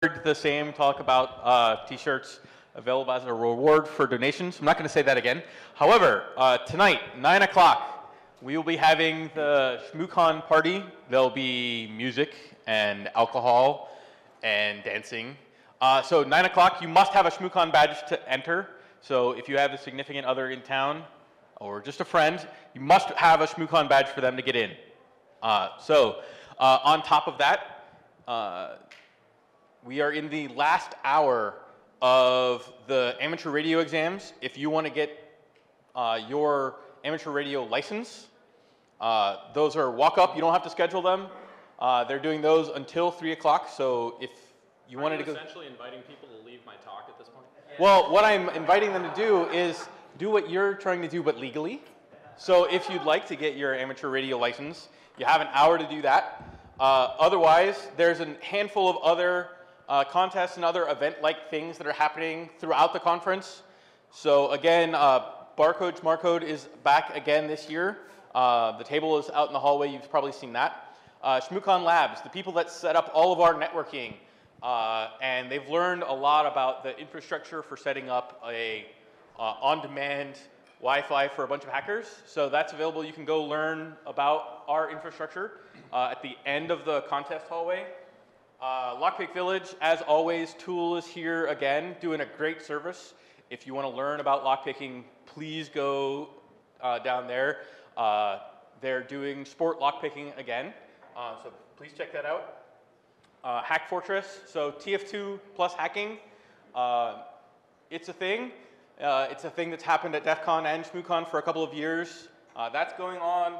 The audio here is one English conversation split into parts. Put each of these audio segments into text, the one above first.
the same talk about t-shirts available as a reward for donations. I'm not going to say that again. However, tonight, 9 o'clock, we will be having the Shmoocon party. There'll be music and alcohol and dancing. So 9 o'clock, you must have a Shmoocon badge to enter. So if you have a significant other in town or just a friend, you must have a Shmoocon badge for them to get in. On top of that, we are in the last hour of the amateur radio exams. If you want to get your amateur radio license, those are walk-up. You don't have to schedule them. They're doing those until 3 o'clock. So if you wanted to go... essentially inviting people to leave my talk at this point? Well, what I'm inviting them to do is do what you're trying to do, but legally. So if you'd like to get your amateur radio license, you have an hour to do that. Otherwise, there's a handful of other contests and other event-like things that are happening throughout the conference. So again, Barcode Schmarcode is back again this year. The table is out in the hallway. You've probably seen that. Shmoocon Labs, the people that set up all of our networking, and they've learned a lot about the infrastructure for setting up a on-demand Wi-Fi for a bunch of hackers. So that's available. You can go learn about our infrastructure at the end of the contest hallway. Lockpick Village, as always, Tool is here again, doing a great service. If you want to learn about lockpicking, please go down there. They're doing sport lockpicking again, so please check that out. Hack Fortress, so TF2 plus hacking, it's a thing. It's a thing that's happened at DEF CON and Shmoocon for a couple of years. That's going on.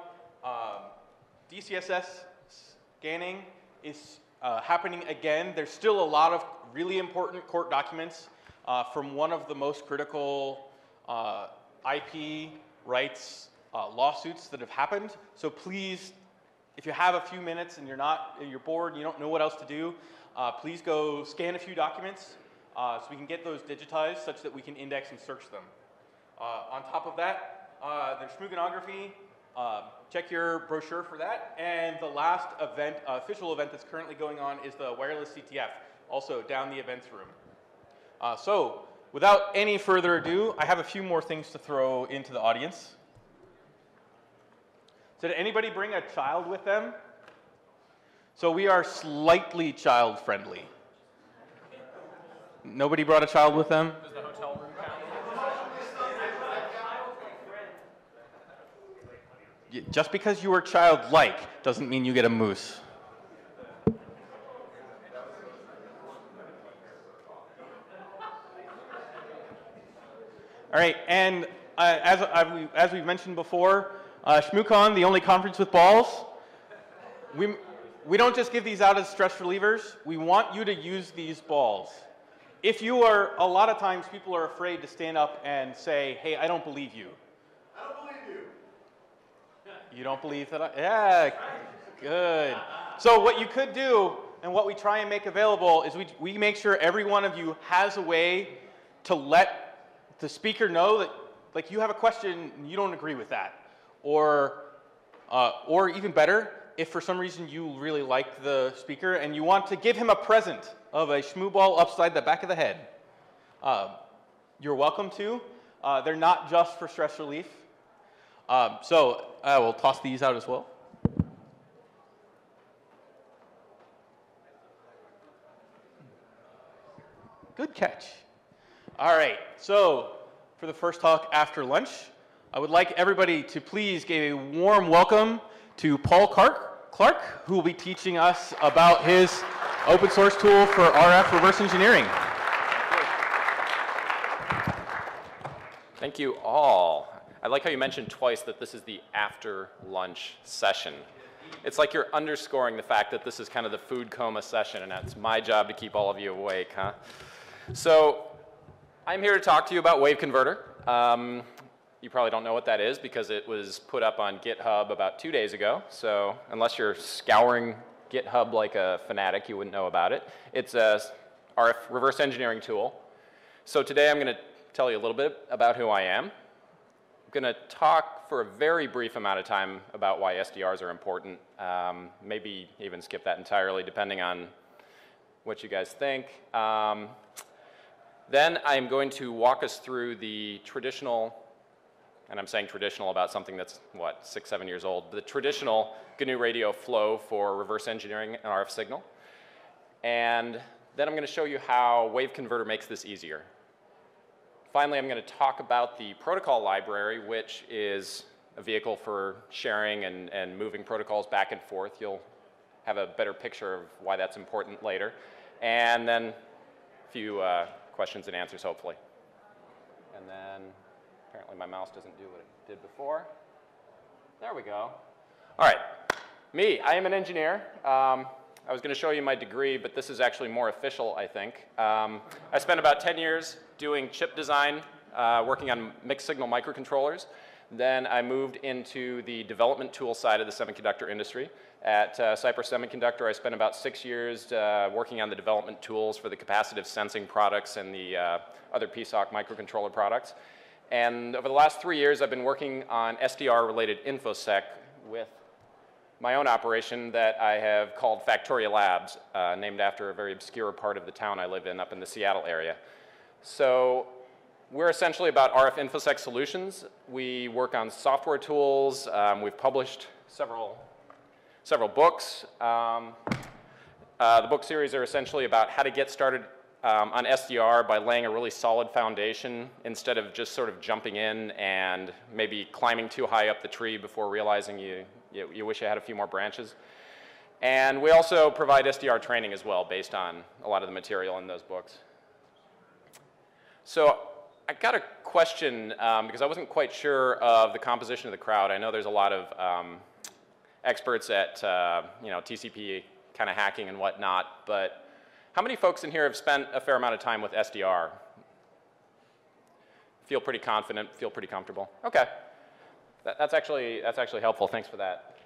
DCSS scanning is happening again. There's still a lot of really important court documents from one of the most critical IP rights lawsuits that have happened. So please, if you have a few minutes and you're bored and you don't know what else to do, please go scan a few documents so we can get those digitized such that we can index and search them. On top of that, there's Shmooconography. Check your brochure for that. And the last event, official event that's currently going on is the Wireless CTF, also down the events room. So without any further ado, I have a few more things to throw into the audience. So did anybody bring a child with them? So we are slightly child-friendly. Nobody brought a child with them? Does the hotel room count? Just because you are childlike doesn't mean you get a moose. All right, and as we've mentioned before, Shmoocon, the only conference with balls. We don't just give these out as stress relievers. We want you to use these balls. If you are, a lot of times people are afraid to stand up and say, hey, I don't believe you. I don't believe you. You don't believe that? Yeah, good. So what you could do, and what we try and make available, is we make sure every one of you has a way to let the speaker know that, like, you have a question and you don't agree with that. Or even better, if for some reason you really like the speaker and you want to give him a present of a shmoo ball upside the back of the head, you're welcome to. They're not just for stress relief. So I will toss these out as well. Good catch. All right, so for the first talk after lunch, I would like everybody to please give a warm welcome to Paul Clark, who will be teaching us about his open source tool for RF reverse engineering. Thank you all. I like how you mentioned twice that this is the after lunch session. It's like you're underscoring the fact that this is kind of the food coma session, and it's my job to keep all of you awake, huh? So I'm here to talk to you about WaveConverter. You probably don't know what that is because it was put up on GitHub about 2 days ago. So unless you're scouring GitHub like a fanatic, you wouldn't know about it. It's a RF reverse engineering tool. So today I'm going to tell you a little bit about who I am. I'm going to talk for a very brief amount of time about why SDRs are important. Maybe even skip that entirely depending on what you guys think. Then I'm going to walk us through the traditional, and I'm saying traditional about something that's, what, 6, 7 years old, the traditional GNU radio flow for reverse engineering an RF signal. And then I'm going to show you how WaveConverter makes this easier. Finally, I'm going to talk about the protocol library, which is a vehicle for sharing and moving protocols back and forth. You'll have a better picture of why that's important later. And then a few questions and answers, hopefully. And then apparently my mouse doesn't do what it did before. There we go. All right, me, I am an engineer. I was going to show you my degree, but this is actually more official, I think. I spent about 10 years doing chip design, working on mixed signal microcontrollers. Then I moved into the development tool side of the semiconductor industry. At Cypress Semiconductor, I spent about 6 years working on the development tools for the capacitive sensing products and the other PSOC microcontroller products. And over the last 3 years, I've been working on SDR-related InfoSec with my own operation that I have called Factoria Labs, named after a very obscure part of the town I live in up in the Seattle area. So we're essentially about RF InfoSec solutions. We work on software tools. We've published several books. The book series are essentially about how to get started on SDR by laying a really solid foundation instead of just sort of jumping in and maybe climbing too high up the tree before realizing you wish you had a few more branches. And we also provide SDR training as well based on a lot of the material in those books. So I got a question because I wasn't quite sure of the composition of the crowd. I know there's a lot of experts at TCP kind of hacking and whatnot, but how many folks in here have spent a fair amount of time with SDR? Feel pretty confident, feel pretty comfortable? Okay. That's actually helpful. Thanks for that.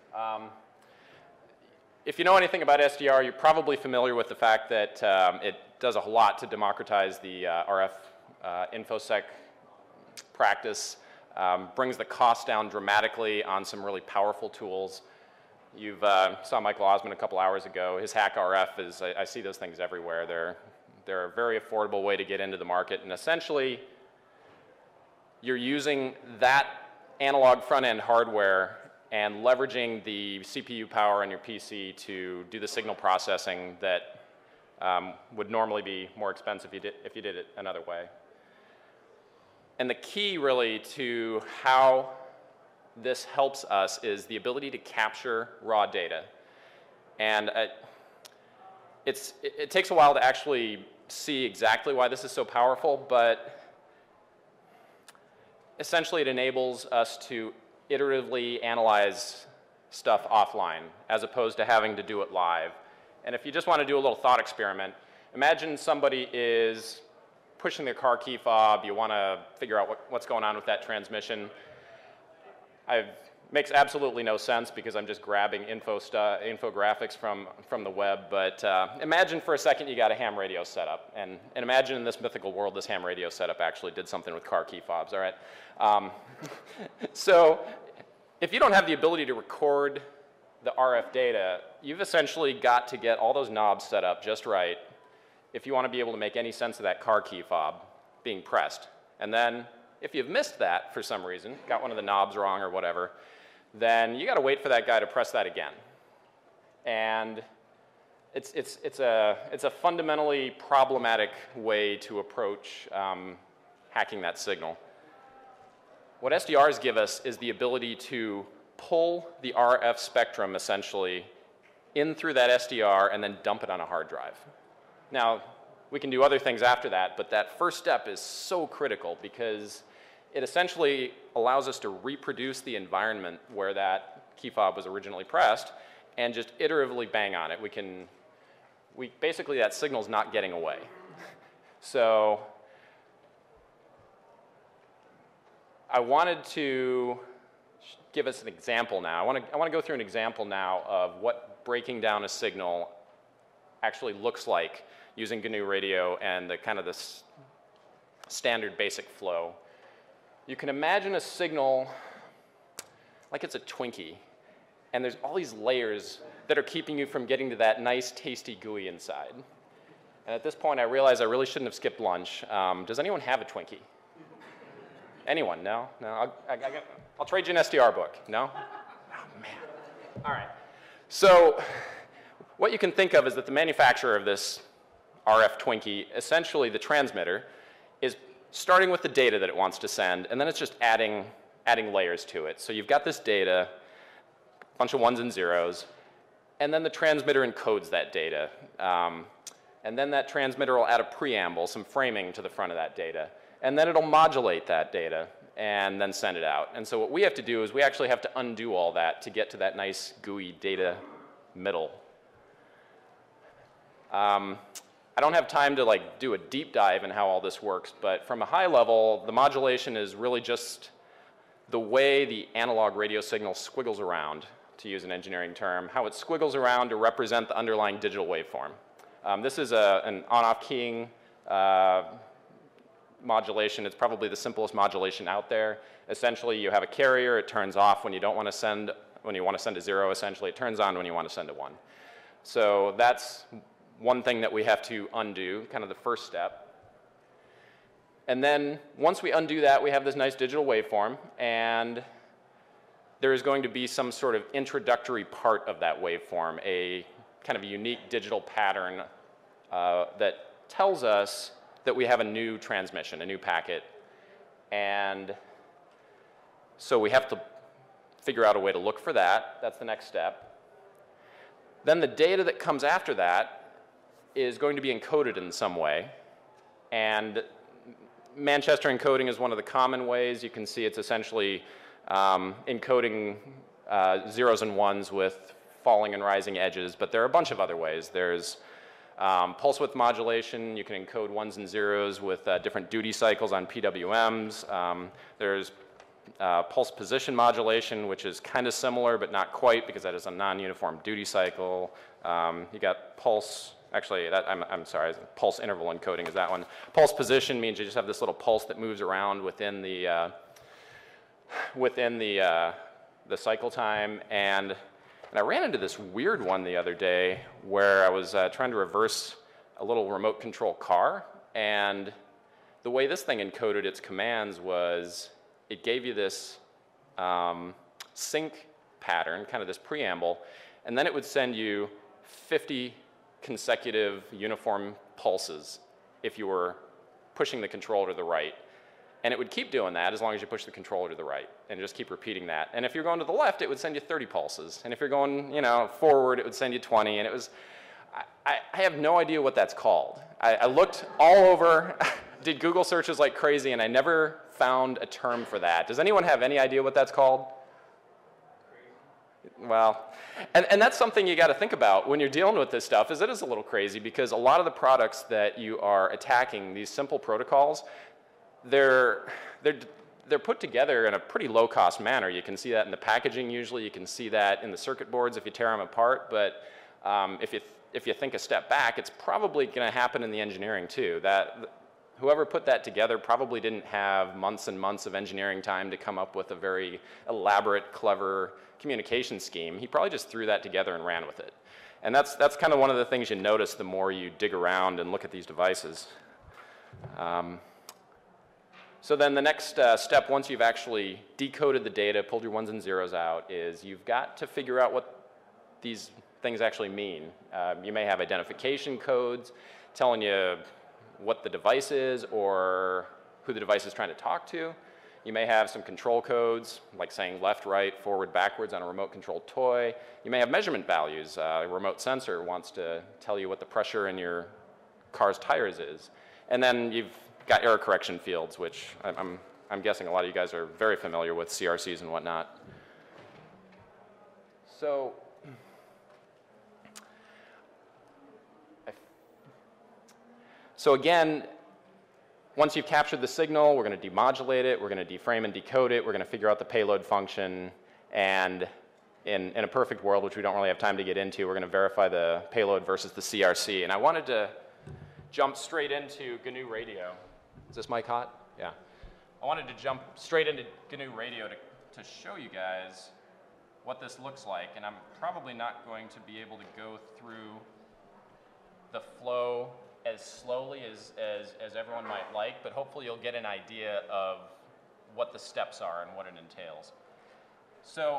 If you know anything about SDR, you're probably familiar with the fact that it does a lot to democratize the RF InfoSec practice, brings the cost down dramatically on some really powerful tools. You saw Michael Osmond a couple hours ago. His Hack RF is, I see those things everywhere. They're a very affordable way to get into the market, and essentially you're using that analog front-end hardware and leveraging the CPU power on your PC to do the signal processing that would normally be more expensive if you did it another way. And the key really to how this helps us is the ability to capture raw data. And it takes a while to actually see exactly why this is so powerful, but essentially it enables us to iteratively analyze stuff offline as opposed to having to do it live. And if you just want to do a little thought experiment, imagine somebody is pushing their car key fob, you want to figure out what's going on with that transmission. Makes absolutely no sense because I'm just grabbing infographics from the web, but imagine for a second you got a ham radio setup, and imagine in this mythical world this ham radio setup actually did something with car key fobs, all right? So if you don't have the ability to record the RF data, you've essentially got to get all those knobs set up just right if you want to be able to make any sense of that car key fob being pressed. And then if you've missed that for some reason, got one of the knobs wrong or whatever, then you got to wait for that guy to press that again. And it's a fundamentally problematic way to approach hacking that signal. What SDRs give us is the ability to pull the RF spectrum essentially in through that SDR and then dump it on a hard drive. Now, we can do other things after that, but that first step is so critical because it essentially allows us to reproduce the environment where that key fob was originally pressed and just iteratively bang on it. Basically that signal's not getting away. So I wanted to give us an example now. I want to go through an example now of what breaking down a signal actually looks like using GNU radio and the kind of this standard basic flow. You can imagine a signal like it's a Twinkie, and there's all these layers that are keeping you from getting to that nice, tasty gooey inside. And at this point, I realized I really shouldn't have skipped lunch. Does anyone have a Twinkie? Anyone? No? No? I'll trade you an SDR book. No? Oh, man. All right. So what you can think of is that the manufacturer of this RF Twinkie, essentially the transmitter, is starting with the data that it wants to send, and then it's just adding layers to it. So you've got this data, a bunch of ones and zeros, and then the transmitter encodes that data. And then that transmitter will add a preamble, some framing to the front of that data. And then it'll modulate that data and then send it out. And so what we have to do is we actually have to undo all that to get to that nice gooey data middle. I don't have time to do a deep dive in how all this works, but from a high level, the modulation is really just the way the analog radio signal squiggles around, to use an engineering term, how it squiggles around to represent the underlying digital waveform. This is an on-off keying modulation. It's probably the simplest modulation out there. Essentially, you have a carrier. It turns off when you don't want to send, when you want to send a 0, essentially. It turns on when you want to send a 1. So that's one thing that we have to undo, kind of the first step. And then once we undo that, we have this nice digital waveform, and there is going to be some sort of introductory part of that waveform, a kind of a unique digital pattern that tells us that we have a new transmission, a new packet. And so we have to figure out a way to look for that. That's the next step. Then the data that comes after that is going to be encoded in some way. And Manchester encoding is one of the common ways. You can see it's essentially encoding zeros and ones with falling and rising edges, but there are a bunch of other ways. There's pulse width modulation. You can encode ones and zeros with different duty cycles on PWMs. There's pulse position modulation, which is kind of similar, but not quite, because that is a non-uniform duty cycle. You got pulse, actually, I'm sorry, pulse interval encoding is that one. Pulse position means you just have this little pulse that moves around within the cycle time. And I ran into this weird one the other day where I was trying to reverse a little remote control car, and the way this thing encoded its commands was it gave you this sync pattern, kind of this preamble, and then it would send you 50 consecutive uniform pulses if you were pushing the controller to the right. And it would keep doing that as long as you push the controller to the right, and just keep repeating that. And if you're going to the left, it would send you 30 pulses. And if you're going, forward, it would send you 20. And it was, I have no idea what that's called. I looked all over, did Google searches like crazy, and I never found a term for that. Does anyone have any idea what that's called? Well, and that's something you got to think about when you're dealing with this stuff, is it is a little crazy, because a lot of the products that you are attacking, these simple protocols, they're put together in a pretty low-cost manner. You can see that in the packaging usually. You can see that in the circuit boards if you tear them apart. But if you think a step back, it's probably going to happen in the engineering too. Whoever put that together probably didn't have months and months of engineering time to come up with a very elaborate, clever communication scheme. He probably just threw that together and ran with it. And that's kind of one of the things you notice the more you dig around and look at these devices. So then the next step, once you've actually decoded the data, pulled your ones and zeros out, is you've got to figure out what these things actually mean. You may have identification codes telling you what the device is or who the device is trying to talk to. You may have some control codes, like saying left, right, forward, backwards on a remote controlled toy. You may have measurement values. A remote sensor wants to tell you what the pressure in your car's tires is. And then you've got error correction fields, which I'm guessing a lot of you guys are very familiar with, CRCs and whatnot. So again, once you've captured the signal, we're going to demodulate it, we're going to deframe and decode it, we're going to figure out the payload function, and in a perfect world, which we don't really have time to get into, we're going to verify the payload versus the CRC. And I wanted to jump straight into GNU Radio. Is this mic hot? Yeah. I wanted to jump straight into GNU Radio to show you guys what this looks like. And I'm probably not going to be able to go through the flow as slowly as everyone might like, but hopefully you'll get an idea of what the steps are and what it entails. So,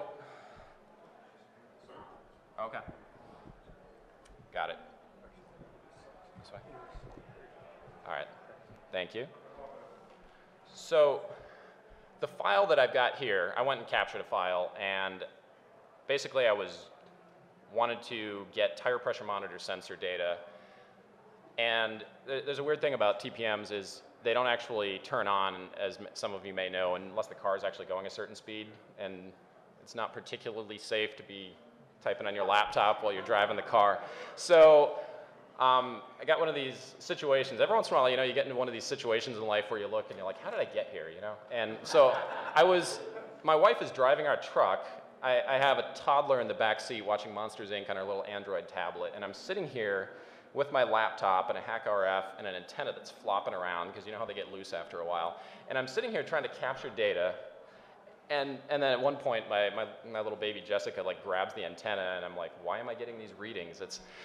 okay. Got it. This way. All right, thank you. So, the file that I've got here, I went and captured a file, and basically I wanted to get tire pressure monitor sensor data. And there's a weird thing about TPMs is they don't actually turn on, as some of you may know, unless the car is actually going a certain speed. And it's not particularly safe to be typing on your laptop while you're driving the car. So I got one of these situations. Every once in a while, you get into one of these situations in life where you look and you're like, how did I get here, And so my wife is driving our truck. I have a toddler in the back seat watching Monsters, Inc. on her little Android tablet, and I'm sitting here with my laptop and a hack RF and an antenna that's flopping around, because you know how they get loose after a while. And I'm sitting here trying to capture data, and then at one point, my little baby Jessica grabs the antenna, and I'm like, why am I getting these readings?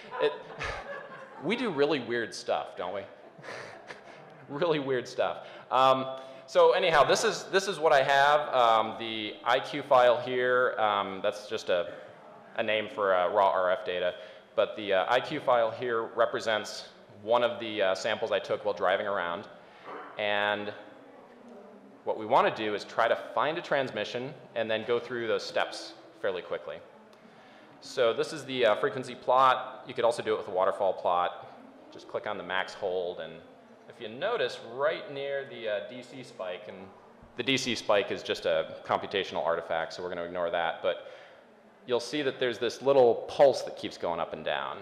We do really weird stuff, don't we? Really weird stuff. So anyhow, this is what I have. The IQ file here, that's just a name for raw RF data. But the IQ file here represents one of the samples I took while driving around. And what we want to do is try to find a transmission and then go through those steps fairly quickly. So this is the frequency plot. You could also do it with a waterfall plot. Just click on the max hold, and if you notice right near the DC spike, and the DC spike is just a computational artifact, so we're going to ignore that, but you'll see that there's this little pulse that keeps going up and down.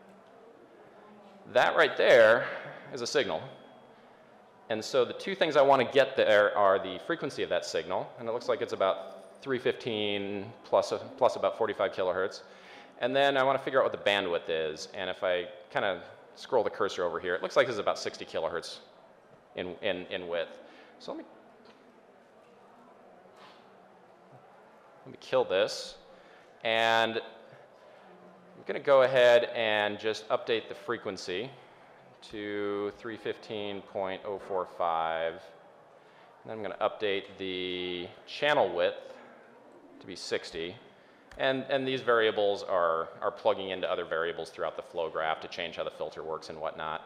That right there is a signal. And so the two things I want to get there are the frequency of that signal, and it looks like it's about 315 plus about 45 kilohertz. And then I want to figure out what the bandwidth is, and if I kind of scroll the cursor over here, it looks like this is about 60 kilohertz in width. So let me kill this. And I'm going to go ahead and just update the frequency to 315.045. And then I'm going to update the channel width to be 60. And these variables are plugging into other variables throughout the flow graph to change how the filter works and whatnot.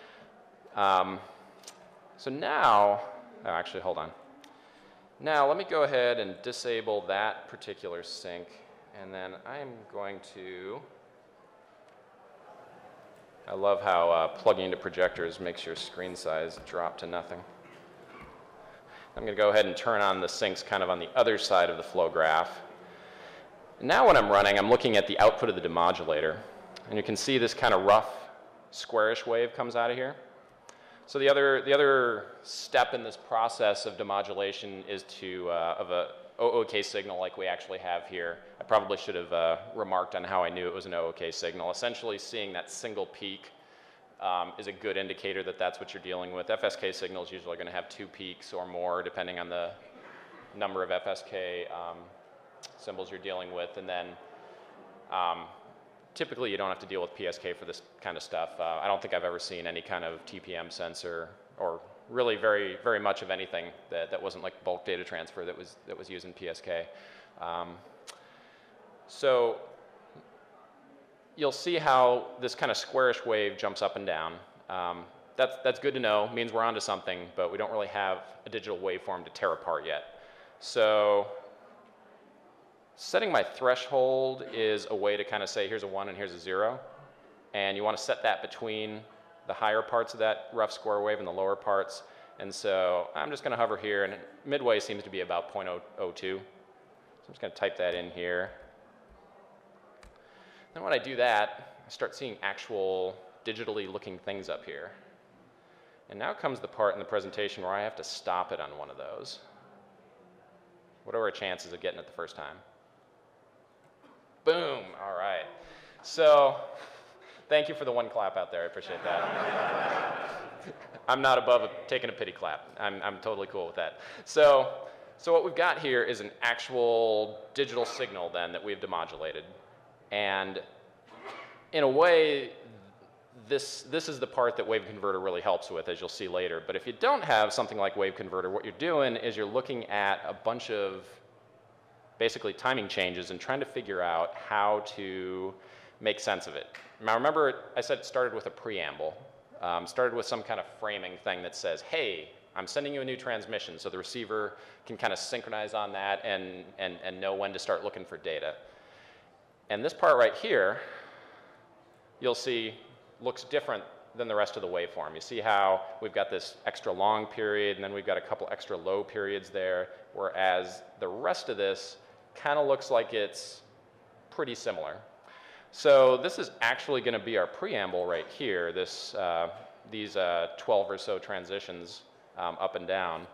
So now, actually, hold on. Now let me go ahead and disable that particular sync. And then I'm going to, I love how plugging into projectors makes your screen size drop to nothing. I'm going to go ahead and turn on the syncs kind of on the other side of the flow graph. Now when I'm running, I'm looking at the output of the demodulator. And you can see this kind of rough, squarish wave comes out of here. So the other step in this process of demodulation is of a OOK signal like we actually have here. I probably should have remarked on how I knew it was an OOK signal. Essentially, seeing that single peak is a good indicator that that's what you're dealing with. FSK signals usually are going to have 2 peaks or more, depending on the number of FSK symbols you're dealing with. And then typically, you don't have to deal with PSK for this kind of stuff. I don't think I've ever seen any kind of TPM sensor, or really very, very much of anything that wasn't like bulk data transfer that was using PSK. So you'll see how this kind of squarish wave jumps up and down. That's good to know. Means we're onto something, but we don't really have a digital waveform to tear apart yet. So setting my threshold is a way to kind of say, here's a 1 and here's a 0. And you want to set that between the higher parts of that rough square wave and the lower parts. And so I'm just going to hover here, and midway seems to be about 0.02. So I'm just going to type that in here. Then when I do that, I start seeing actual digitally looking things up here. And now comes the part in the presentation where I have to stop it on one of those. What are our chances of getting it the first time? Boom, all right. So thank you for the one clap out there, I appreciate that. I'm not above taking a pity clap. I'm totally cool with that. So what we've got here is an actual digital signal then that we've demodulated. And in a way, this is the part that WaveConverter really helps with, as you'll see later. But if you don't have something like WaveConverter, what you're doing is you're looking at a bunch of basically timing changes and trying to figure out how to make sense of it. Now remember, I said it started with a preamble. Started with some kind of framing thing that says, hey, I'm sending you a new transmission, so the receiver can kind of synchronize on that and know when to start looking for data. And this part right here, you'll see, looks different than the rest of the waveform. You see how we've got this extra long period, and then we've got a couple extra low periods there, whereas the rest of this kind of looks like it's pretty similar. So this is actually going to be our preamble right here, this, these 12 or so transitions up and down.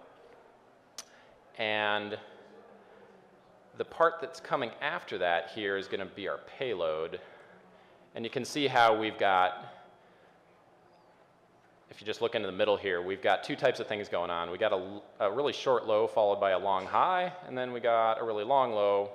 And the part that's coming after that here is going to be our payload. And you can see how we've got, if you just look into the middle here, we've got two types of things going on. We got a really short low followed by a long high, and then we got a really long low,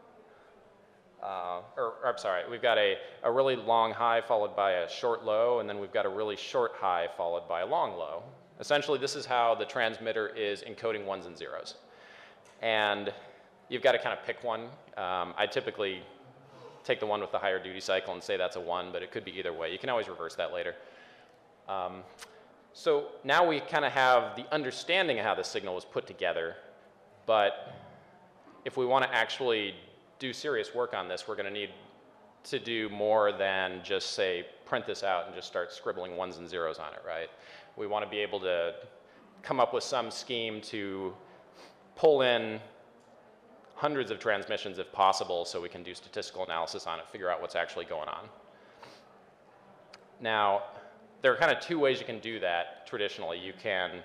I'm sorry, we've got a really long high followed by a short low, and then we've got a really short high followed by a long low. Essentially, this is how the transmitter is encoding ones and zeros. And you've got to kind of pick one. I typically take the one with the higher duty cycle and say that's a 1, but it could be either way. You can always reverse that later. So now we kind of have the understanding of how the signal was put together, but if we want to actually do serious work on this, we're going to need to do more than just say print this out and just start scribbling ones and zeros on it, right? We want to be able to come up with some scheme to pull in hundreds of transmissions if possible so we can do statistical analysis on it, figure out what's actually going on. Now, there are kind of two ways you can do that traditionally. You can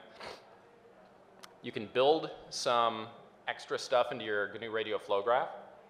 build some extra stuff into your GNU radio flow graph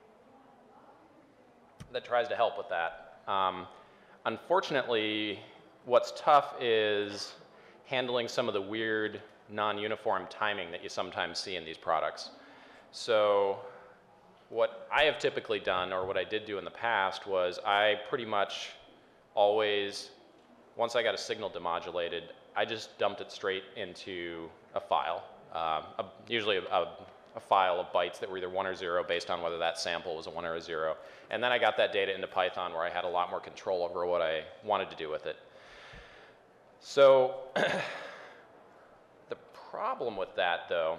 that tries to help with that. Unfortunately, what's tough is handling some of the weird non-uniform timing that you sometimes see in these products. So what I have typically done, or what I did do in the past, was I pretty much always, once I got a signal demodulated, I just dumped it straight into a file, usually a file of bytes that were either 1 or 0 based on whether that sample was a 1 or a 0. And then I got that data into Python where I had a lot more control over what I wanted to do with it. So the problem with that, though,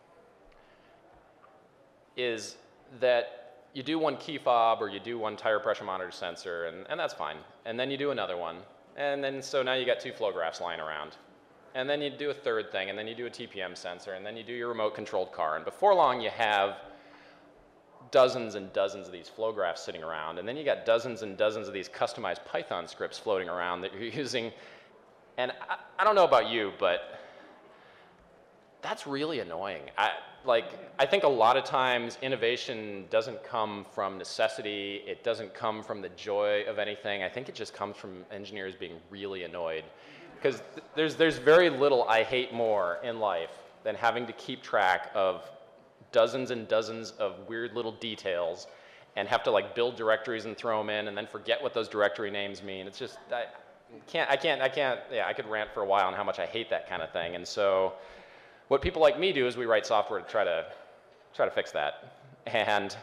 is that you do one key fob or you do one tire pressure monitor sensor, and that's fine. And then you do another one. And then so now you got 2 flow graphs lying around. And then you do a third thing, and then you do a TPM sensor, and then you do your remote controlled car. And before long, you have dozens and dozens of these flow graphs sitting around. And then you got dozens and dozens of these customized Python scripts floating around that you're using. And I don't know about you, but that's really annoying. I think a lot of times innovation doesn't come from necessity. It doesn't come from the joy of anything. I think it just comes from engineers being really annoyed. Because there's very little I hate more in life than having to keep track of dozens and dozens of weird little details and have to like build directories and throw them in and then forget what those directory names mean. It's just, I could rant for a while on how much I hate that kind of thing. And so what people like me do is we write software to try to fix that. And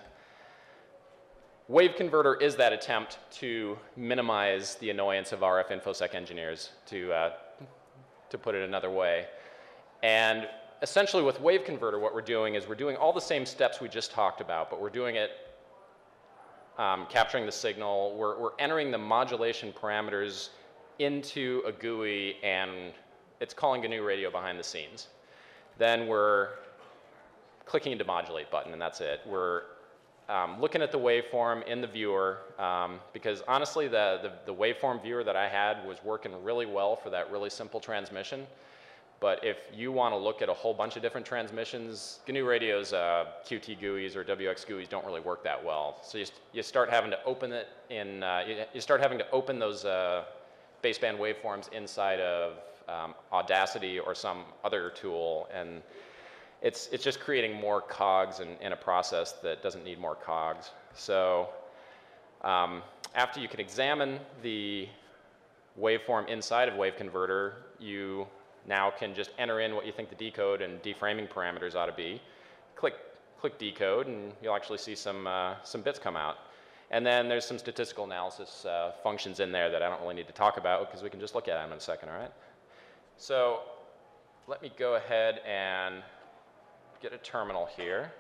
WaveConverter is that attempt to minimize the annoyance of RF InfoSec engineers, to put it another way. And essentially with WaveConverter, what we're doing is we're doing all the same steps we just talked about, but we're doing it capturing the signal. We're entering the modulation parameters into a GUI, and it's calling GNU radio behind the scenes. Then we're clicking a demodulate button, and that's it. We're looking at the waveform in the viewer, because honestly, the waveform viewer that I had was working really well for that really simple transmission. But if you want to look at a whole bunch of different transmissions, GNU radio's QT GUIs or WX GUIs don't really work that well. So you start having to open it in, you start having to open those baseband waveforms inside of Audacity or some other tool, and it's just creating more cogs in a process that doesn't need more cogs. So after you can examine the waveform inside of WaveConverter, you now can just enter in what you think the decode and deframing parameters ought to be. Click decode, and you'll actually see some bits come out. And then there's some statistical analysis functions in there that I don't really need to talk about because we can just look at them in a second, all right? So let me go ahead and get a terminal here.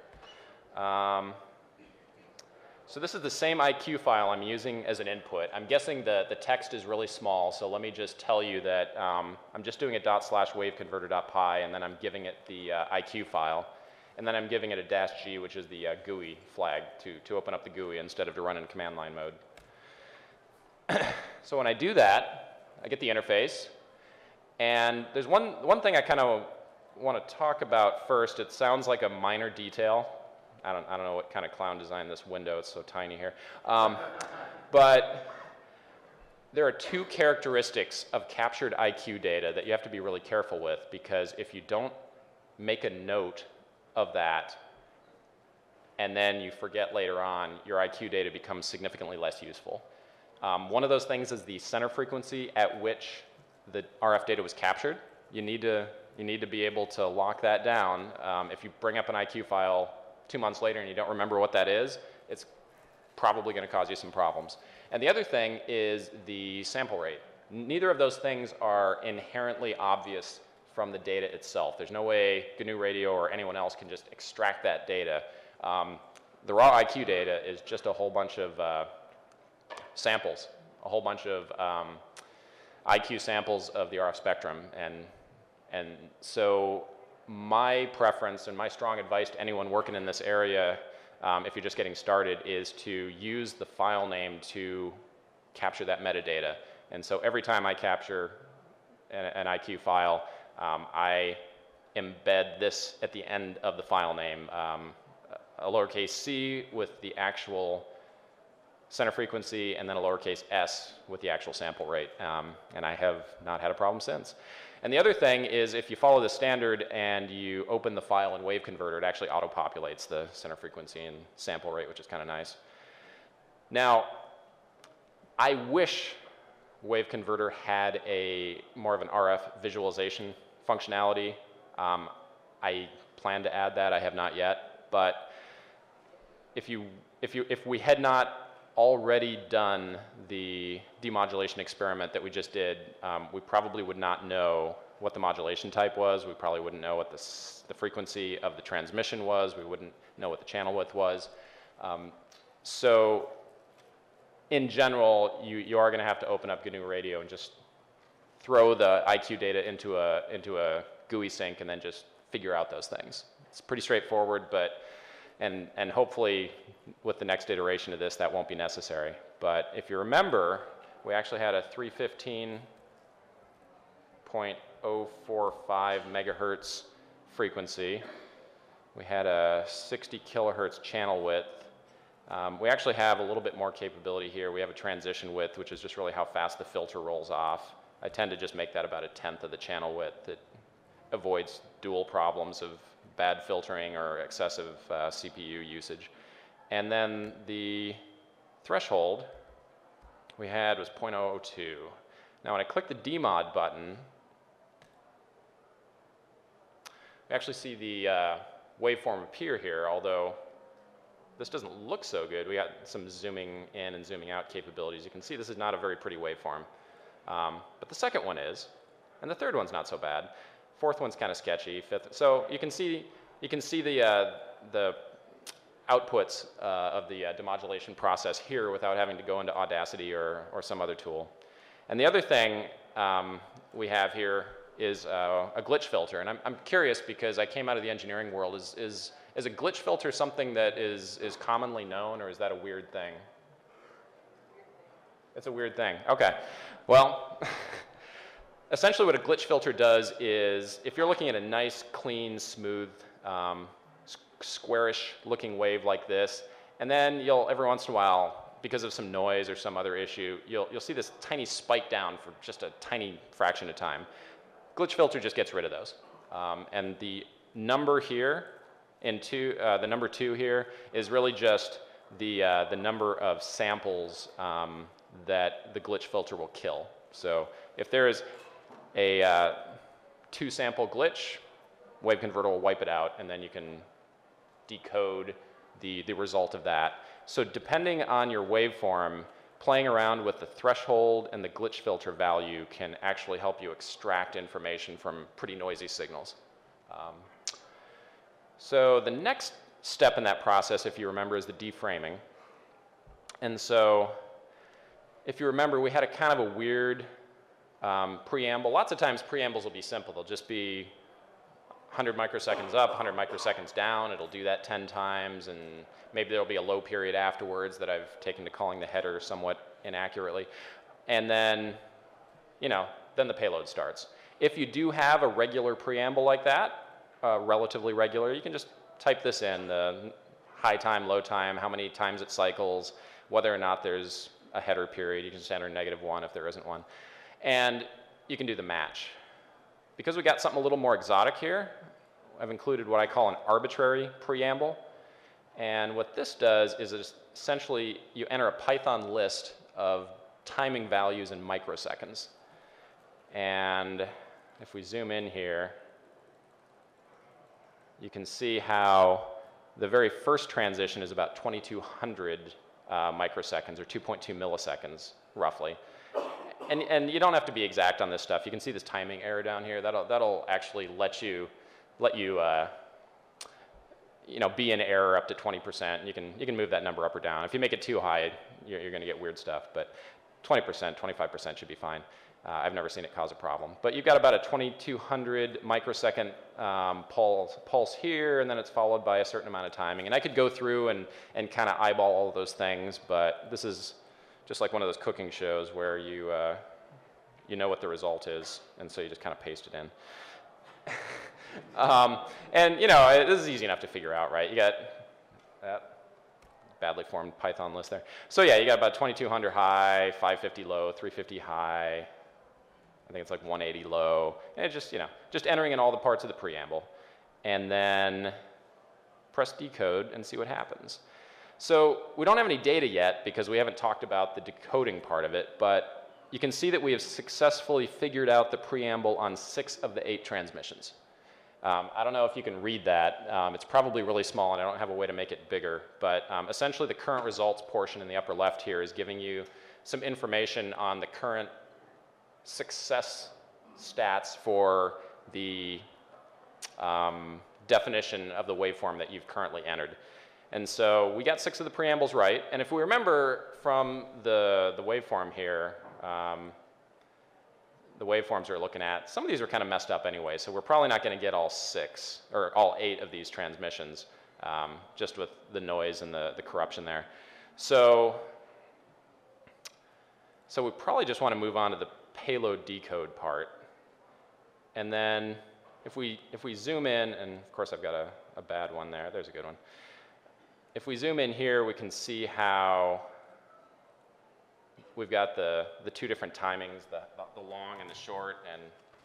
So this is the same IQ file I'm using as an input. I'm guessing the text is really small, so let me just tell you that I'm just doing a /waveconverter.py, and then I'm giving it the IQ file. And then I'm giving it a -G, which is the GUI flag to open up the GUI instead of to run in command line mode. So when I do that, I get the interface. And there's one thing I kind of want to talk about first. It sounds like a minor detail. I don't know what kind of clown designed this window. It's so tiny here. But there are two characteristics of captured IQ data that you have to be really careful with, because if you don't make a note of that and then you forget later on, your IQ data becomes significantly less useful. One of those things is the center frequency at which the RF data was captured. You need to be able to lock that down. If you bring up an IQ file 2 months later and you don't remember what that is, it's probably going to cause you some problems. And the other thing is the sample rate. Neither of those things are inherently obvious from the data itself. There's no way GNU Radio or anyone else can just extract that data. The raw IQ data is just a whole bunch of samples, a whole bunch of IQ samples of the RF spectrum. And so my preference and my strong advice to anyone working in this area, if you're just getting started, is to use the file name to capture that metadata. And so every time I capture an IQ file, I embed this at the end of the file name, a lowercase c with the actual center frequency, and then a lowercase s with the actual sample rate. And I have not had a problem since. And the other thing is, if you follow the standard and you open the file in WaveConverter, it actually auto-populates the center frequency and sample rate, which is kind of nice. Now, I wish WaveConverter had more of an RF visualization functionality. I plan to add that. I have not yet. But if we had not already done the demodulation experiment that we just did, we probably would not know what the modulation type was. We probably wouldn't know what the frequency of the transmission was. We wouldn't know what the channel width was. So in general, you are going to have to open up GNU Radio and just throw the IQ data into a GUI sync and then just figure out those things. It's pretty straightforward, but and hopefully with the next iteration of this, that won't be necessary. But if you remember, we actually had a 315.045 megahertz frequency. We had a 60 kilohertz channel width. We actually have a little bit more capability here. We have a transition width, which is just really how fast the filter rolls off. I tend to just make that about 1/10 of the channel width. It avoids dual problems of bad filtering or excessive CPU usage. And then the threshold we had was 0.002. Now when I click the demod button, we actually see the waveform appear here, although this doesn't look so good. We got some zooming in and zooming out capabilities. You can see this is not a very pretty waveform. But the second one is, and the third one's not so bad. Fourth one's kind of sketchy. Fifth, so you can see the outputs of the demodulation process here without having to go into Audacity or some other tool. And the other thing we have here is a glitch filter. And I'm curious because I came out of the engineering world. Is a glitch filter something that is commonly known, or is that a weird thing? It's a weird thing. Okay. Well, essentially what a glitch filter does is, if you're looking at a nice, clean, smooth, squarish looking wave like this, and then every once in a while, because of some noise or some other issue, you'll see this tiny spike down for just a tiny fraction of time. Glitch filter just gets rid of those. And the number here, the number 2 here, is really just the number of samples that the glitch filter will kill. So if there is a 2-sample glitch, WaveConverter will wipe it out, and then you can decode the result of that. So depending on your waveform, playing around with the threshold and the glitch filter value can actually help you extract information from pretty noisy signals. So the next step in that process, if you remember, is the deframing. And so if you remember, we had a kind of a weird preamble. Lots of times preambles will be simple. They'll just be 100 microseconds up, 100 microseconds down. It'll do that 10 times, and maybe there'll be a low period afterwards that I've taken to calling the header somewhat inaccurately. And then, you know, then the payload starts. If you do have a regular preamble like that, relatively regular, you can just type this in, the high time, low time, how many times it cycles, whether or not there's a header period. You can just enter -1 if there isn't one. And you can do the match. Because we got something a little more exotic here, I've included what I call an arbitrary preamble. And what this does is essentially you enter a Python list of timing values in microseconds. And if we zoom in here, you can see how the very first transition is about 2200 microseconds, or 2.2 milliseconds, roughly. And you don't have to be exact on this stuff. You can see this timing error down here. That'll actually let you you know, be in error up to 20%. You can move that number up or down. If you make it too high, you're going to get weird stuff. But 20%, 25% should be fine. I've never seen it cause a problem. But you've got about a 2200 microsecond pulse here, and then it's followed by a certain amount of timing. And I could go through and kind of eyeball all of those things, but this is just like one of those cooking shows where you know what the result is, and so you just kind of paste it in. And you know, this is easy enough to figure out, right? You got that badly formed Python list there. So yeah, you got about 2200 high, 550 low, 350 high. I think it's like 180 low. And it's just, you know, just entering in all the parts of the preamble. And then press decode and see what happens. So we don't have any data yet because we haven't talked about the decoding part of it, but you can see that we have successfully figured out the preamble on 6 of the 8 transmissions. I don't know if you can read that. It's probably really small, and I don't have a way to make it bigger. But essentially, the current results portion in the upper left here is giving you some information on the current success stats for the definition of the waveform that you've currently entered. And so we got 6 of the preambles right. And if we remember from the waveform here, the waveforms we're looking at, some of these are kind of messed up anyway, so we're probably not going to get all 6 or all 8 of these transmissions, just with the noise and the corruption there. So we probably just want to move on to the payload decode part. And then if we zoom in, and of course I've got a bad one there, there's a good one. If we zoom in here, we can see how we've got the 2 different timings, the long and the short. And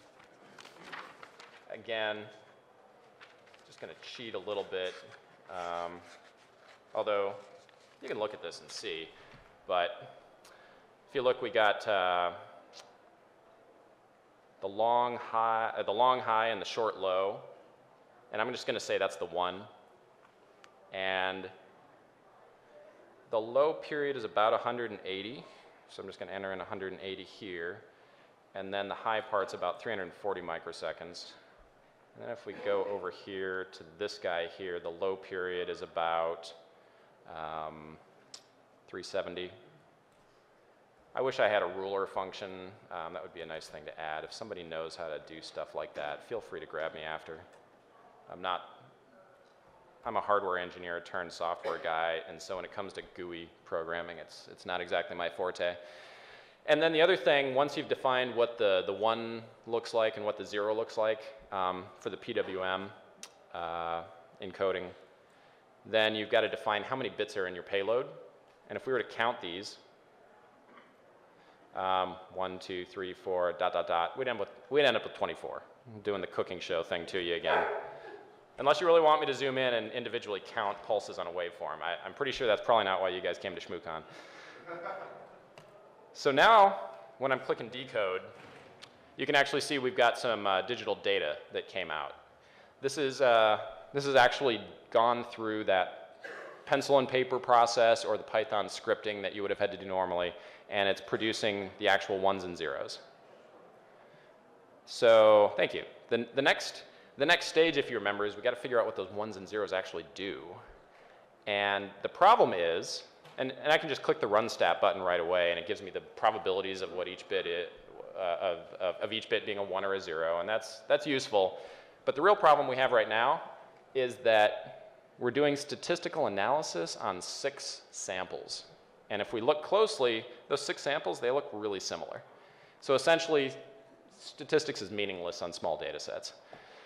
again, just going to cheat a little bit, although you can look at this and see. But if you look, we got the long high and the short low. And I'm just going to say that's the 1. And the low period is about 180. So I'm just going to enter in 180 here. And then the high part's about 340 microseconds. And then if we go over here to this guy here, the low period is about 370. I wish I had a ruler function. That would be a nice thing to add. If somebody knows how to do stuff like that, feel free to grab me after. I'm a hardware engineer turned software guy, and so when it comes to GUI programming, it's not exactly my forte. And then the other thing, once you've defined what the 1 looks like and what the 0 looks like for the PWM encoding, then you've got to define how many bits are in your payload. And if we were to count these, 1, 2, 3, 4, ... we'd end up with 24. I'm doing the cooking show thing to you again. Unless you really want me to zoom in and individually count pulses on a waveform. I'm pretty sure that's probably not why you guys came to Shmoocon. So now, when I'm clicking decode, you can actually see we've got some digital data that came out. This is actually gone through that pencil and paper process or the Python scripting that you would have had to do normally, and it's producing the actual ones and zeros. So thank you. The next stage, if you remember, is we've got to figure out what those ones and zeros actually do. And the problem is, and I can just click the run stat button right away, and it gives me the probabilities of what each bit is, of each bit being a 1 or a 0, and that's useful. But the real problem we have right now is that we're doing statistical analysis on 6 samples. And if we look closely, those 6 samples, they look really similar. So essentially, statistics is meaningless on small data sets.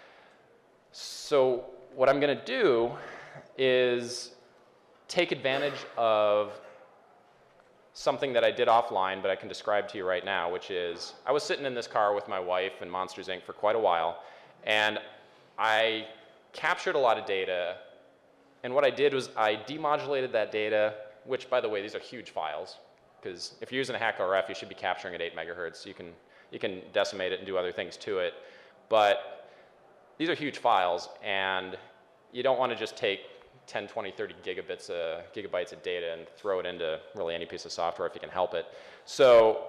So what I'm going to do is take advantage of something that I did offline, but I can describe to you right now, which is I was sitting in this car with my wife and Monsters, Inc. for quite a while, and I captured a lot of data, and what I did was I demodulated that data, which, by the way, these are huge files, because if you're using a hack RF, you should be capturing at 8 megahertz. You can decimate it and do other things to it, but these are huge files, and you don't want to just take 10, 20, 30 gigabytes of data and throw it into really any piece of software if you can help it. So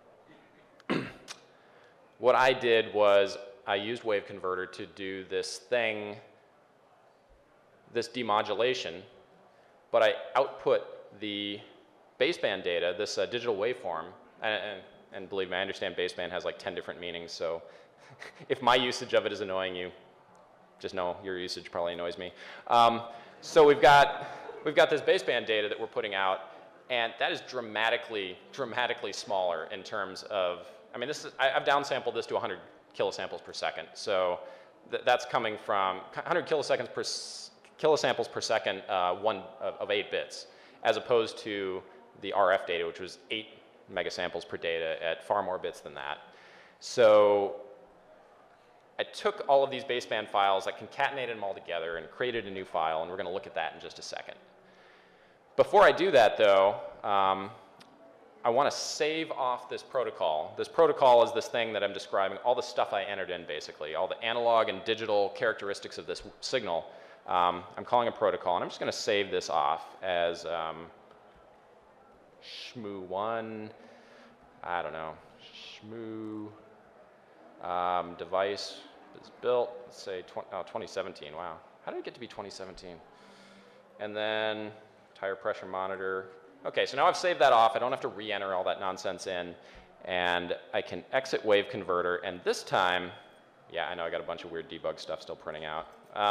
what I did was I used WaveConverter to do this thing, this demodulation, but I output the baseband data, this digital waveform, and believe me, I understand baseband has like 10 different meanings, so if my usage of it is annoying you, just know your usage probably annoys me. So we've got this baseband data that we're putting out, and that is dramatically smaller in terms of, I mean, I've downsampled this to 100 kilosamples per second. So that's coming from 100 kilosamples per second, one of 8 bits, as opposed to the RF data, which was 8 megasamples per data at far more bits than that. So I took all of these baseband files, I concatenated them all together and created a new file, and we're going to look at that in just a second. Before I do that, though, I want to save off this protocol. This protocol is this thing that I'm describing, all the stuff I entered in, basically, all the analog and digital characteristics of this signal. I'm calling a protocol, and I'm just going to save this off as Shmoocon, I don't know, device is built, let's say 2017, wow. How did it get to be 2017? And then tire pressure monitor. Okay, so now I've saved that off. I don't have to re-enter all that nonsense in. And I can exit WaveConverter. And this time, yeah, I know I got a bunch of weird debug stuff still printing out.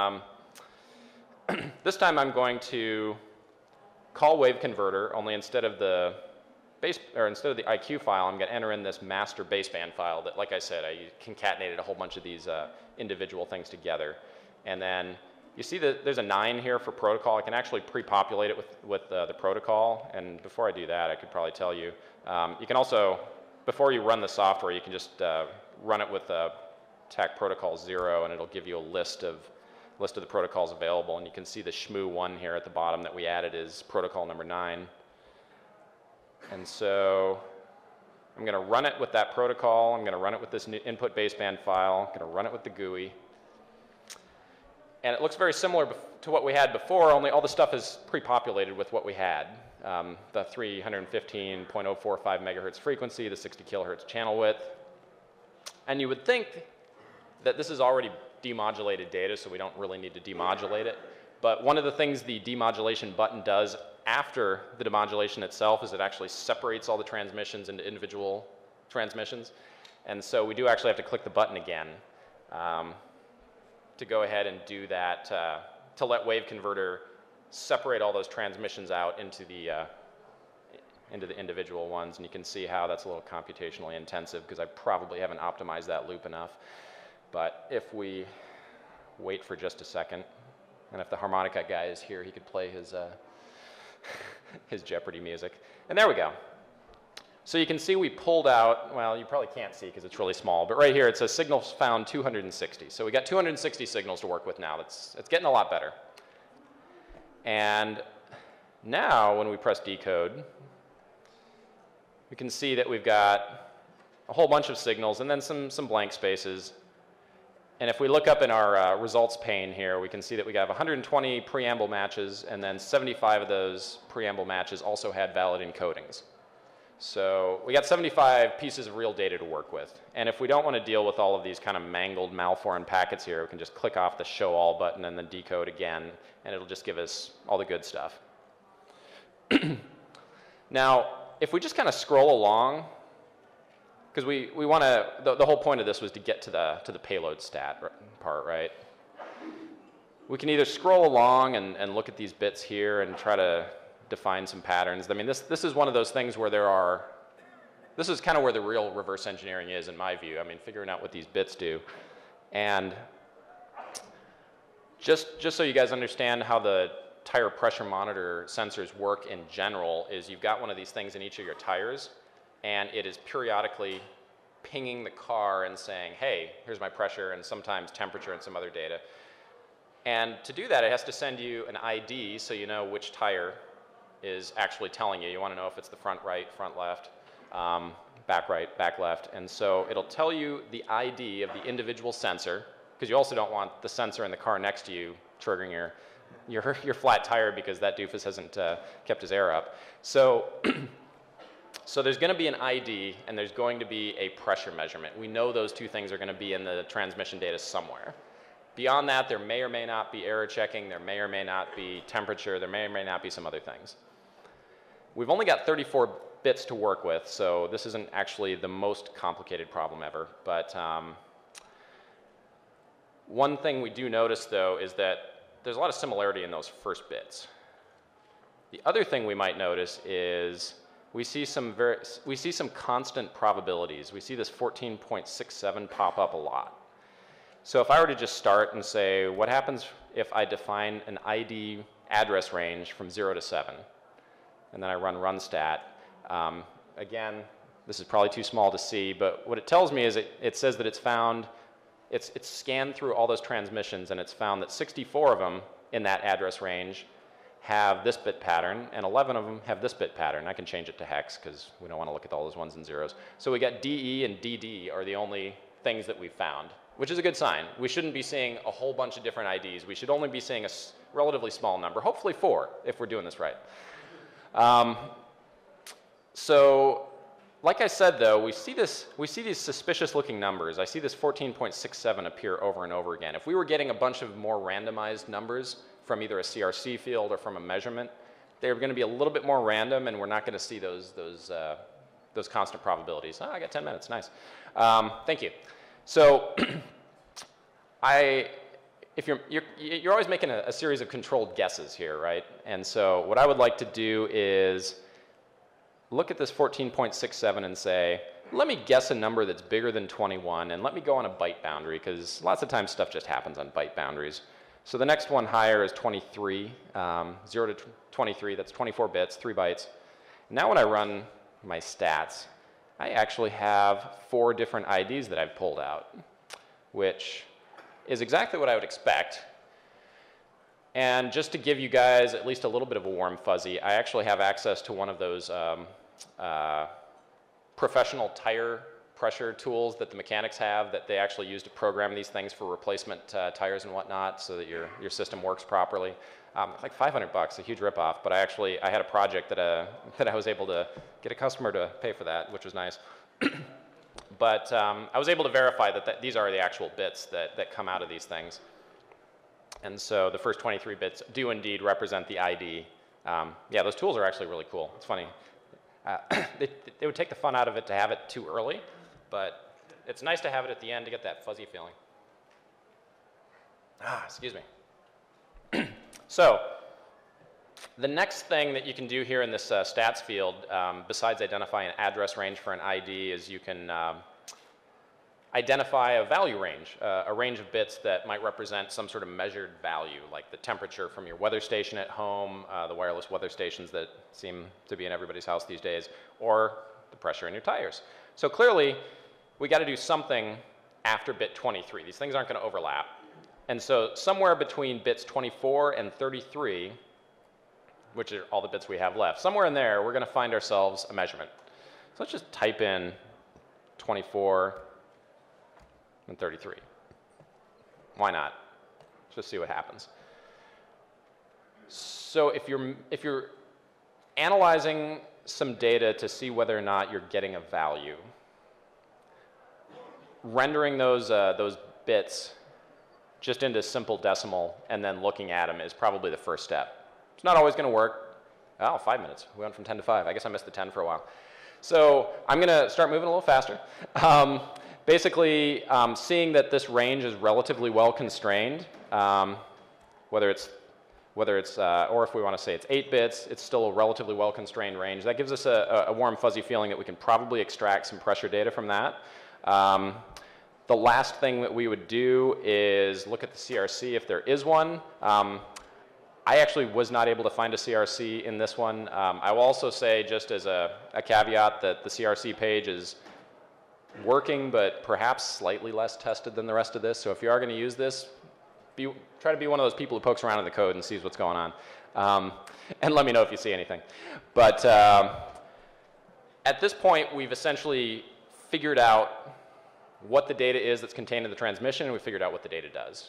This time I'm going to call WaveConverter, only instead of the IQ file, I'm going to enter in this master baseband file that, like I said, I concatenated a whole bunch of these individual things together. And then you see that there's a 9 here for protocol. I can actually pre-populate it with the protocol. And before I do that, I could probably tell you, you can also, before you run the software, you can just run it with TAC protocol 0, and it'll give you a list of the protocols available. And you can see the Shmoocon here at the bottom that we added is protocol number 9. And so I'm going to run it with that protocol. I'm going to run it with this new input baseband file. I'm going to run it with the GUI. And it looks very similar to what we had before, only all the stuff is pre-populated with what we had. The 315.045 megahertz frequency, the 60 kilohertz channel width. And you would think that this is already demodulated data, so we don't really need to demodulate it. But one of the things the demodulation button does after the demodulation itself is it actually separates all the transmissions into individual transmissions. And so we do actually have to click the button again to go ahead and do that, to let WaveConverter separate all those transmissions out into the individual ones. And you can see how that's a little computationally intensive because I probably haven't optimized that loop enough. But if we wait for just a second, and if the harmonica guy is here, he could play his his Jeopardy music. And there we go. So you can see we pulled out, well, you probably can't see because it's really small, but right here it says signals found 260. So we got 260 signals to work with now. It's getting a lot better. And now when we press decode, we can see that we've got a whole bunch of signals, and then some blank spaces. And if we look up in our results pane here, we can see that we have 120 preamble matches, and then 75 of those preamble matches also had valid encodings. So we got 75 pieces of real data to work with. And if we don't want to deal with all of these kind of mangled malformed packets here, we can just click off the show all button and then decode again, and it'll just give us all the good stuff. Now, if we just kind of scroll along, because we want to, the whole point of this was to get to the payload stat part, right? We can either scroll along and look at these bits here and try to define some patterns. I mean, this is one of those things where this is kind of where the real reverse engineering is, in my view. I mean, figuring out what these bits do. And just so you guys understand how the tire pressure monitor sensors work in general, is you've got one of these things in each of your tires, and it is periodically pinging the car and saying, hey, here's my pressure, and sometimes temperature and some other data. And to do that, it has to send you an ID so you know which tire is actually telling you. You want to know if it's the front right, front left, back right, back left. And so it'll tell you the ID of the individual sensor, because you also don't want the sensor in the car next to you triggering your flat tire because that doofus hasn't kept his air up. So, so there's going to be an ID and there's going to be a pressure measurement. We know those two things are going to be in the transmission data somewhere. Beyond that, there may or may not be error checking, there may or may not be temperature, there may or may not be some other things. We've only got 34 bits to work with, so this isn't actually the most complicated problem ever. But one thing we do notice, though, is that there's a lot of similarity in those first bits. The other thing we might notice is we see some constant probabilities. We see this 14.67 pop up a lot. So if I were to just start and say, what happens if I define an ID address range from 0 to 7? And then I run stat. Again, this is probably too small to see, but what it tells me is it says that it's scanned through all those transmissions, and it's found that 64 of them in that address range have this bit pattern, and 11 of them have this bit pattern. I can change it to hex because we don't want to look at all those ones and zeros. So we got DE and DD are the only things that we've found, which is a good sign. We shouldn't be seeing a whole bunch of different IDs. We should only be seeing a relatively small number, hopefully 4, if we're doing this right. So, like I said, though, we see these suspicious-looking numbers. I see this 14.67 appear over and over again. If we were getting a bunch of more randomized numbers from either a CRC field or from a measurement, they're going to be a little bit more random, and we're not going to see those constant probabilities. Oh, I got 10 minutes. Nice. Thank you. So, you're always making a series of controlled guesses here, right? And so what I would like to do is look at this 14.67 and say, let me guess a number that's bigger than 21, and let me go on a byte boundary, because lots of times stuff just happens on byte boundaries. So the next one higher is 23, 0 to 23, that's 24 bits, 3 bytes. Now when I run my stats, I actually have 4 different IDs that I've pulled out, which is exactly what I would expect. And just to give you guys at least a little bit of a warm fuzzy, I actually have access to one of those professional tire pressure tools that the mechanics have that they actually use to program these things for replacement tires and whatnot so that your system works properly. Like $500, a huge ripoff, but I had a project that I was able to get a customer to pay for that, which was nice. But I was able to verify that these are the actual bits that come out of these things. And so the first 23 bits do indeed represent the ID. Yeah, those tools are actually really cool. It's funny. They would take the fun out of it to have it too early, but it's nice to have it at the end to get that fuzzy feeling. Excuse me. So the next thing that you can do here in this stats field, besides identifying an address range for an ID, is you can identify a value range, a range of bits that might represent some sort of measured value, like the temperature from your weather station at home, the wireless weather stations that seem to be in everybody's house these days, or the pressure in your tires. So clearly, we got to do something after bit 23. These things aren't going to overlap. And so somewhere between bits 24 and 33, which are all the bits we have left, somewhere in there, we're going to find ourselves a measurement. So let's just type in 24, and 33. Why not? Let's just see what happens. So if you're analyzing some data to see whether or not you're getting a value, rendering those bits just into simple decimal and then looking at them is probably the first step. It's not always going to work. Oh, 5 minutes. We went from 10 to 5. I guess I missed the 10 for a while. So I'm going to start moving a little faster. Basically, seeing that this range is relatively well constrained, or if we want to say it's 8 bits, it's still a relatively well constrained range. That gives us a warm, fuzzy feeling that we can probably extract some pressure data from that. The last thing that we would do is look at the CRC if there is one. I actually was not able to find a CRC in this one. I will also say, just as a caveat, that the CRC page is working, but perhaps slightly less tested than the rest of this. So if you are going to use this, try to be one of those people who pokes around in the code and sees what's going on. And let me know if you see anything. But at this point, we've essentially figured out what the data is that's contained in the transmission, and we figured out what the data does.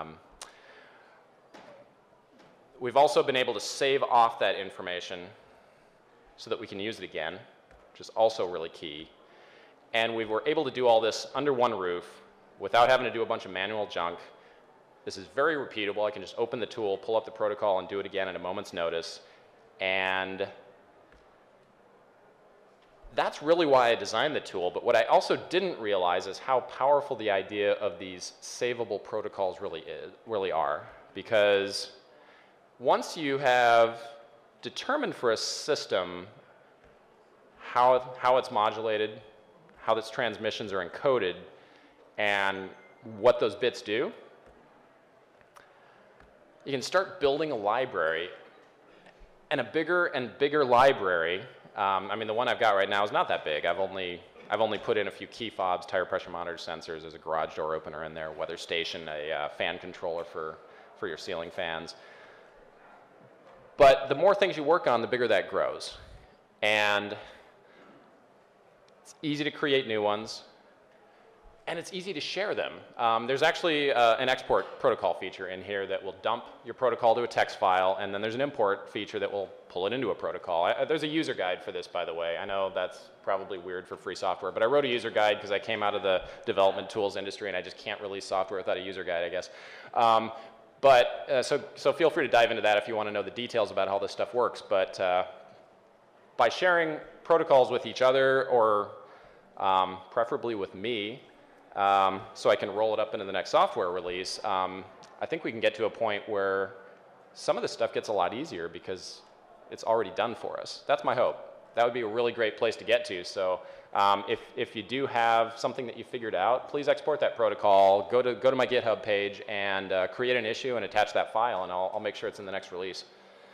We've also been able to save off that information so that we can use it again, which is also really key. And we were able to do all this under one roof without having to do a bunch of manual junk. This is very repeatable. I can just open the tool, pull up the protocol, and do it again at a moment's notice. And that's really why I designed the tool. But what I also didn't realize is how powerful the idea of these savable protocols really are. Because once you have determined for a system how it's modulated, how its transmissions are encoded, and what those bits do, you can start building a library. And a bigger and bigger library, I mean, the one I've got right now is not that big. I've only put in a few key fobs, tire pressure monitor sensors, there's a garage door opener in there, weather station, a fan controller for your ceiling fans. But the more things you work on, the bigger that grows. And it's easy to create new ones, and it's easy to share them. There's actually an export protocol feature in here that will dump your protocol to a text file, and then there's an import feature that will pull it into a protocol. There's a user guide for this, by the way. I know that's probably weird for free software, but I wrote a user guide because I came out of the development tools industry, and I just can't release software without a user guide, I guess. So feel free to dive into that if you want to know the details about how this stuff works. But by sharing protocols with each other, or preferably with me, so I can roll it up into the next software release, I think we can get to a point where some of this stuff gets a lot easier because it's already done for us. That's my hope. That would be a really great place to get to. So if you do have something that you figured out, please export that protocol, go to my GitHub page, and create an issue and attach that file, and I'll make sure it's in the next release.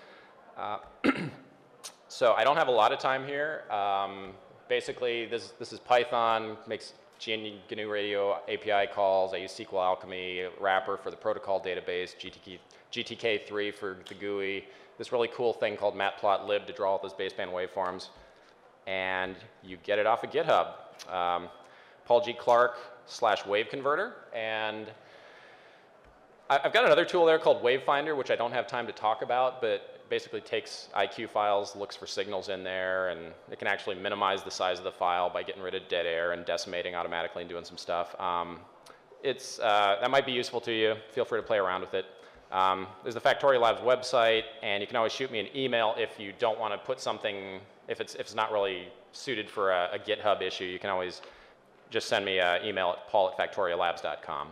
So I don't have a lot of time here. Basically, this is Python, makes GNU Radio API calls. I use SQL Alchemy wrapper for the protocol database, GTK3 for the GUI, this really cool thing called matplotlib to draw all those baseband waveforms. And you get it off of GitHub. Paul G. Clark /WaveConverter. And I've got another tool there called WaveFinder, which I don't have time to talk about, but basically takes IQ files, looks for signals in there, and it can actually minimize the size of the file by getting rid of dead air and decimating automatically and doing some stuff. That might be useful to you. Feel free to play around with it. There's the Factorio Labs website, and you can always shoot me an email if you don't want to put something, if it's not really suited for a GitHub issue. You can always just send me an email at paul@factoriolabs.com.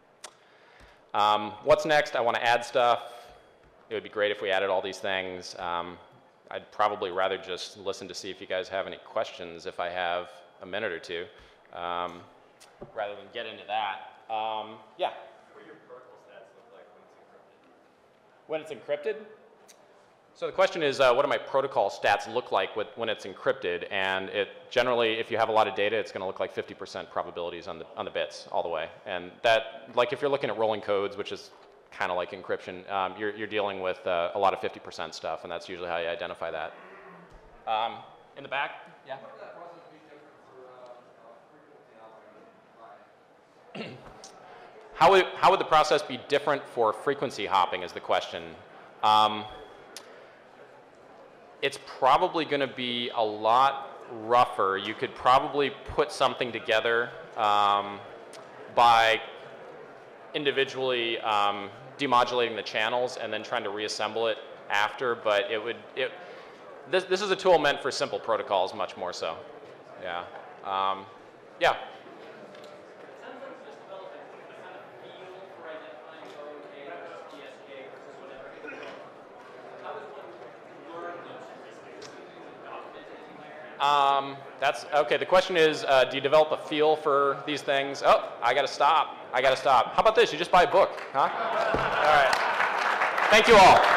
What's next? I want to add stuff. It would be great if we added all these things. I'd probably rather just listen to see if you guys have any questions if I have a minute or two, rather than get into that. Yeah? What do your protocol stats look like when it's encrypted? So the question is, what do my protocol stats look like when it's encrypted? And it generally, if you have a lot of data, it's going to look like 50% probabilities on the bits all the way. And that, like if you're looking at rolling codes, which is kind of like encryption, you're dealing with a lot of 50% stuff, and that's usually how you identify that. In the back? Yeah? How would the process be different for frequency hopping is the question. It's probably going to be a lot rougher. You could probably put something together by individually demodulating the channels and then trying to reassemble it after, but this is a tool meant for simple protocols much more so. Yeah. Yeah. That's okay. The question is, do you develop a feel for these things? Oh, I gotta stop. How about this? You just buy a book, huh? All right. Thank you all.